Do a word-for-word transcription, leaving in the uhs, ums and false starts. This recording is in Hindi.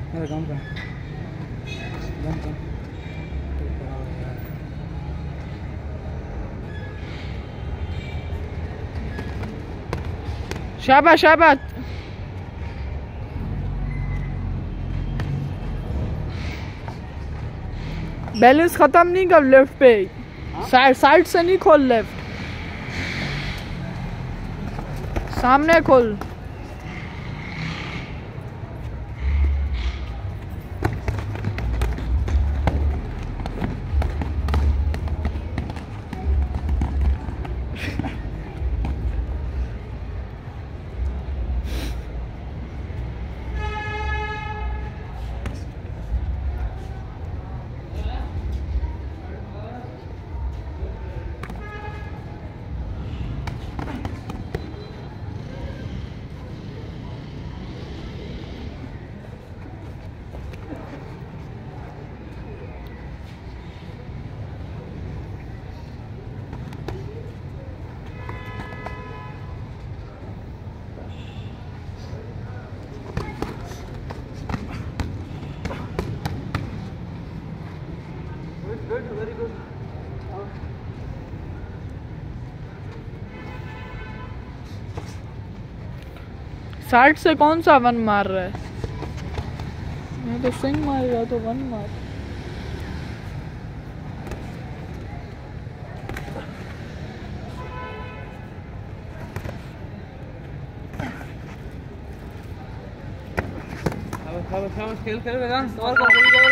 मेरा काम का काम का शाबाश शाबाश। बैलेंस खत्म नहीं कर लेफ्ट पे, साइड साइड से नहीं खोल, लेफ्ट सामने खोल। Very good. साइड से कौन सा वन मार रहा है? मैं तो स्विंग मार रहा तो वन मार। खेल खेल वेदांत और